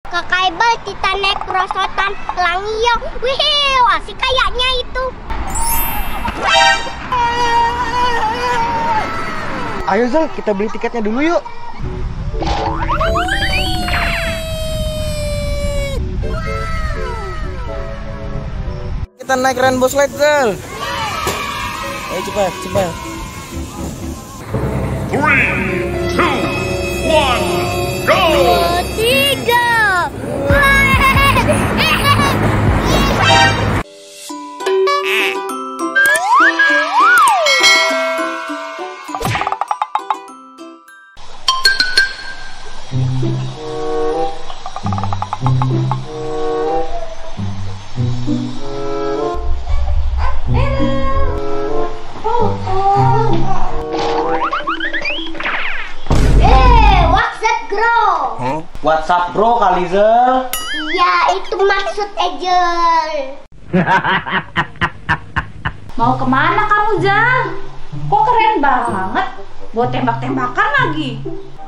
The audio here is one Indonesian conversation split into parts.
Kakak Ebel, kita naik perosotan Langio. Wih, asik kayaknya itu. Ayo Zal, kita beli tiketnya dulu yuk. Kita naik Rainbow Slide Zal. Ayo cepat, cepat. 3, 2, 1, go! WhatsApp bro kali Zal. Iya, itu maksud Ejel. Mau kemana kamu, Zal? Kok keren banget? Buat tembak-tembakan lagi.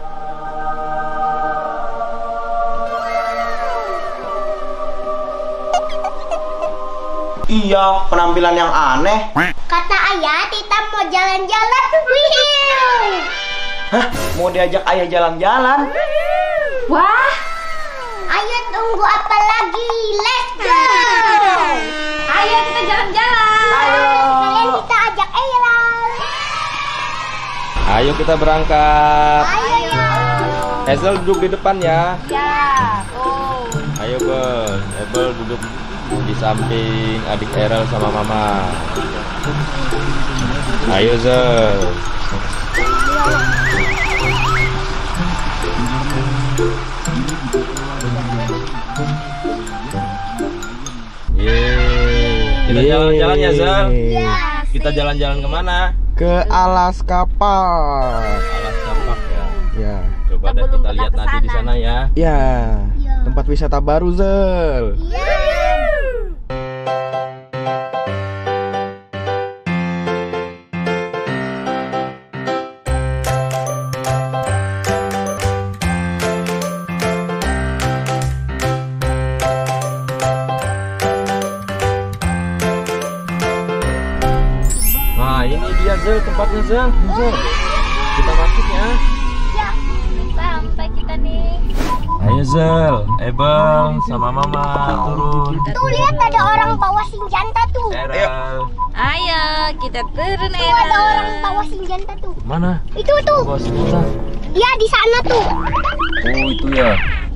Iya, penampilan yang aneh. Kata ayah, kita mau jalan-jalan. Wih. Hah? Mau diajak ayah jalan-jalan? Wah, Ayo tunggu apa lagi? Let's go. ayo kita jalan-jalan. Kalian kita ajak Eyal. Ayo kita berangkat. Ayo. Hazel duduk di depan ya. Ya, oh. Ayo Bel, Ebel duduk di samping adik Erel sama Mama. Ayo Zel. Yeay. Kita jalan-jalan ya Zel. Ya. Kita jalan-jalan kemana? Ke Alaska Park. Alaska Park ya. Ya. Coba deh kita lihat nanti di sana ya. Ya. Tempat wisata baru Zel. Nah ini dia Zel, tempatnya Zel. Zel. Kita masuk ya. Ya, sampai kita nih. Ayo Zel, Ebel sama Mama turun. Tuh lihat ada orang bawa Sinjanta tuh. Erel. Ayo, kita turun Tuh ada orang bawa Sinjanta tuh. Mana? Itu tuh. Bos kita. Dia di sana tuh. Oh itu ya.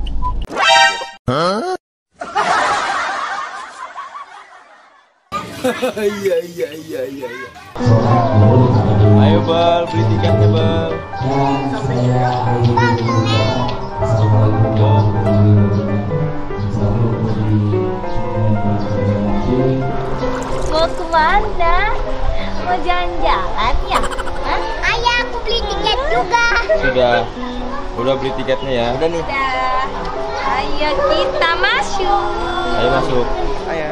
Iya. Ayo Bal, beli tiketnya Bal. Mau kemana? Mau jalan-jalan ya? Hah? Ayah, aku beli tiket juga. Udah beli tiketnya ya. Udah nih. Udah. Ayo kita masuk. Ayo masuk. Ayo.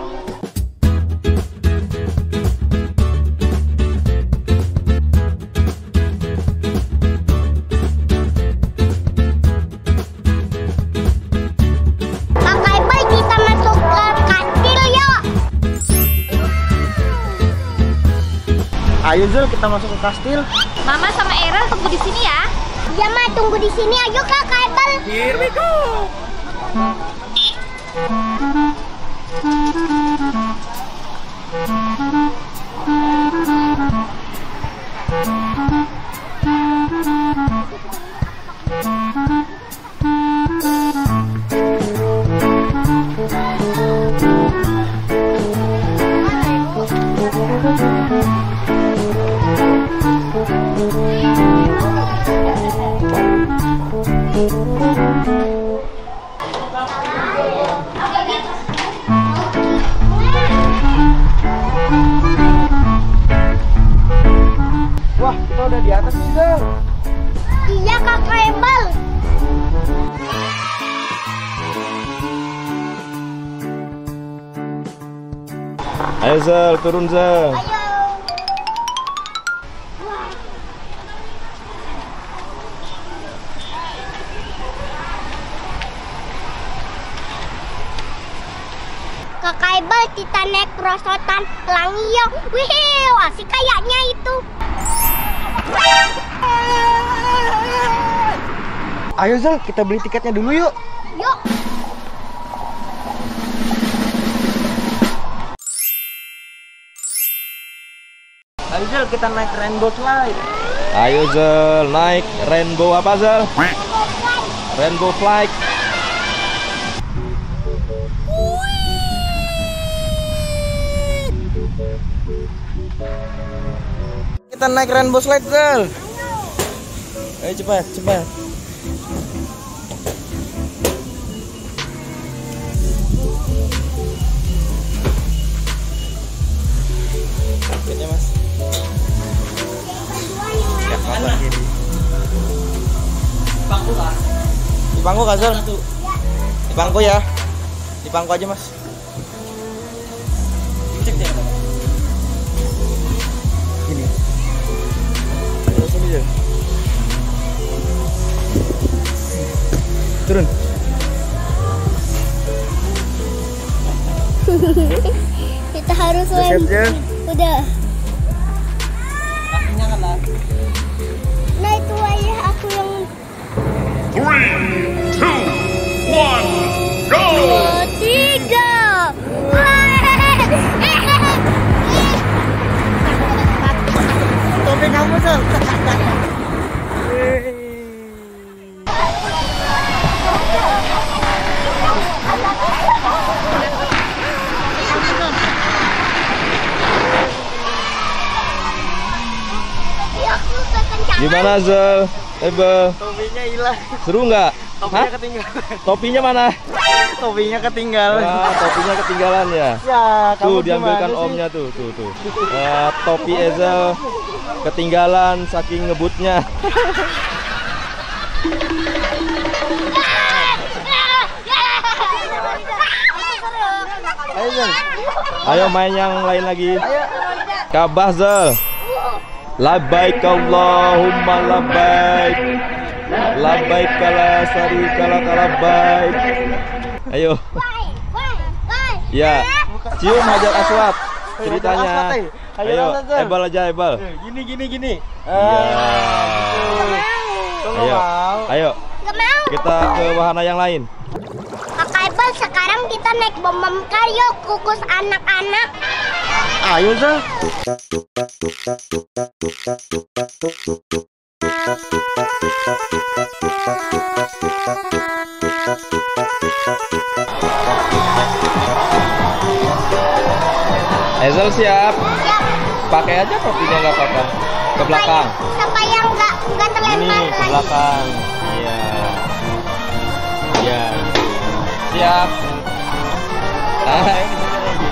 Kakak Ebel, kita masuk ke kastil yuk. Ayo Zel, kita masuk ke kastil. Mama sama Erel tunggu di sini ya. Ya Ma, tunggu di sini. Ayo Kakak Ebel. Here we go. Wah, kita udah di atas nih Zel. Iya Kakak Ebel. Ayo Zel, turun Zel. Ayo. Kakak Ebal kita naik perosotan Langio. Wih, asik kayaknya itu. Ayo Zal, kita beli tiketnya dulu yuk. Yuk. Ayo Zal, kita naik rainbow slide. Ayo Zal, naik rainbow apa Zal? Rainbow flight. Kita naik rainbow slide Zal. Ayo cepat, cepat. Tiketnya Mas. Ya, kanan kiri. Di bangku Kak Zal. Di bangku ya. Di bangku aja Mas. Cek deh. Gini. Terus ini ya. Turun. Kita harus Udah siap ya? Udah. Kakinya kan lah. Nah itu ayah aku yang 3, 2, 1, go! 2, 3. Topi kamu Zal. Gimana Zal? Ebal, Topinya hilang. seru nggak? Topinya Hah? ketinggalan. Topinya mana? Topinya ketinggalan. Wah, topinya ketinggalan ya. Ya, kamu Tuh diambilkan gimana sih? omnya tuh. Topi Ezel ketinggalan saking ngebutnya. Ayo Zal. Ayo main yang lain lagi. Ayo. Kabah Zal. Labbaik Allahumma labbaik. Labbaik kala syarika lak labbaik. Ayo. Ya. Cium Hajar Aswad. Ceritanya. Ayo, Ebal aja Ebal. Gini. Iya. Kok nggak Ayo. mau? Ayo. Gak mau. Kita ke wahana yang lain. Kakak Ebal sekarang kita naik bom yuk kukus anak-anak. Ayo Zal. Ezel siap. Pakai aja topinya nggak apa-apa. Ke belakang. Siapa yang nggak terlempar Ini ke lagi? belakang. Iya. Iya. Siap. Ah, ini juga lagi.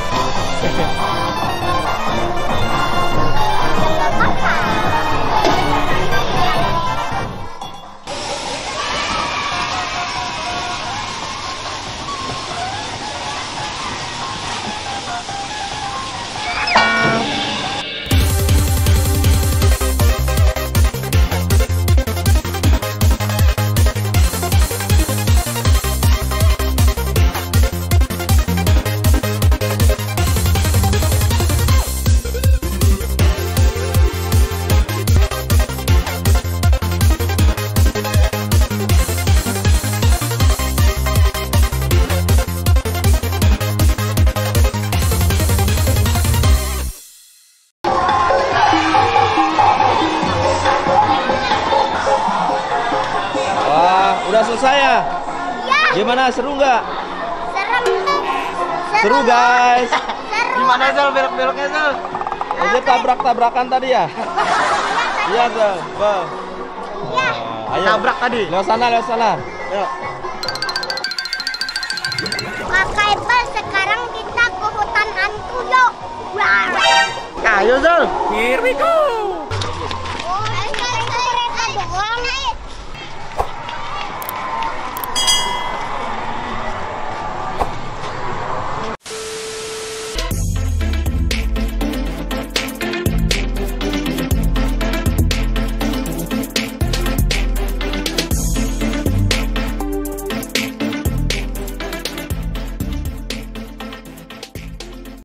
Udah selesai ya? Ya, Gimana, seru nggak? serem. Seru guys. Seru. Gimana Zal belok-beloknya Zal? Ini tabrak-tabrakan tadi ya? Iya Zal. Bal. Ya. Ayo. Tabrak tadi. Lewat sana, lewat sana. Yuk. Kakak Ebal sekarang kita ke hutan hantu yuk. Wah. Ayo Zal. Here we go.